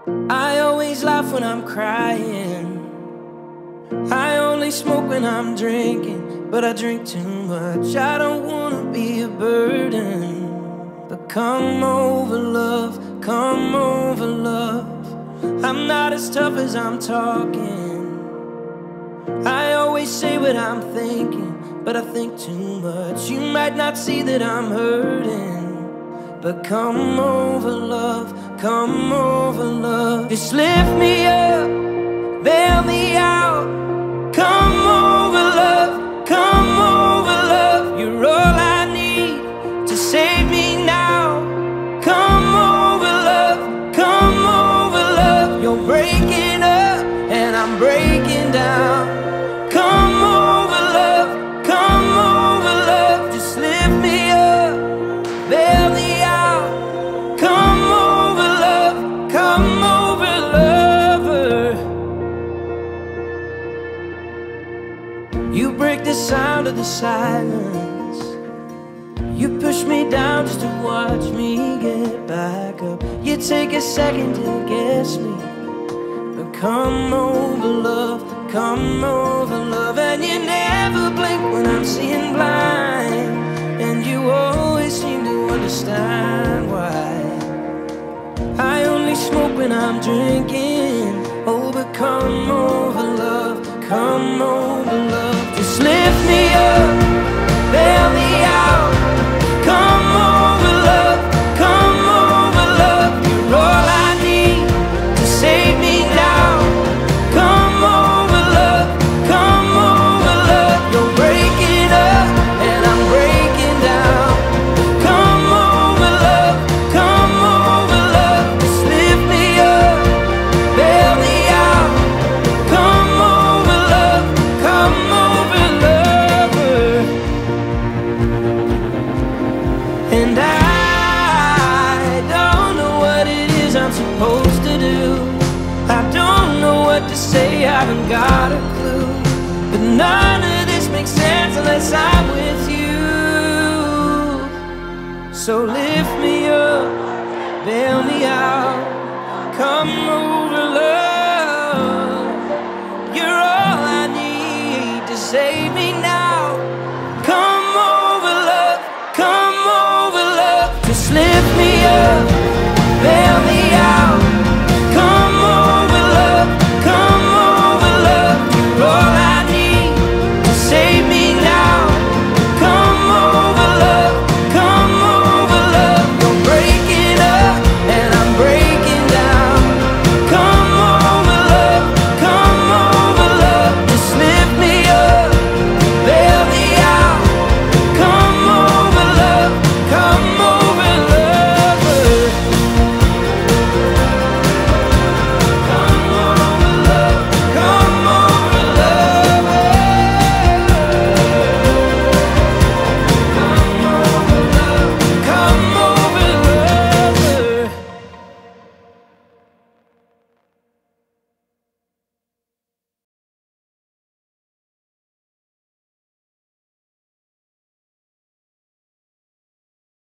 I always laugh when I'm crying. I only smoke when I'm drinking, but I drink too much. I don't wanna be a burden, but come over, love, come over, love. I'm not as tough as I'm talking. I always say what I'm thinking, but I think too much. You might not see that I'm hurting, but come over, love, come over, love. Just lift me up, bail me out. Come over, love, come over, love. You're all I need to save me now. Come over, love, come over, love. You're breaking up and I'm breaking down. Come over, love, come over, love. Just lift me up, bail me out. Come over, love, come over, lover. You break the sound of the silence. You push me down just to watch me get back up. You take a second to guess me, but come over, love, come over, love. And you never blink when I'm seeing blind, and you always seem to understand why I only smoke when I'm drinking. Oh, but come over, love, come over, love. Just lift me up, bail me out. Come over, love, come over, love. You're all I need to save me now. Come over, love, come over, love. You're breaking up and I'm breaking down. Come over, love, come over, love. Just lift me up, bail me out. Come over, love, come over, lover. And I don't know what it is I'm supposed to do. I don't know what to say, I haven't got a clue. But none of this makes sense unless I'm with you. So lift me up, bail me out. Come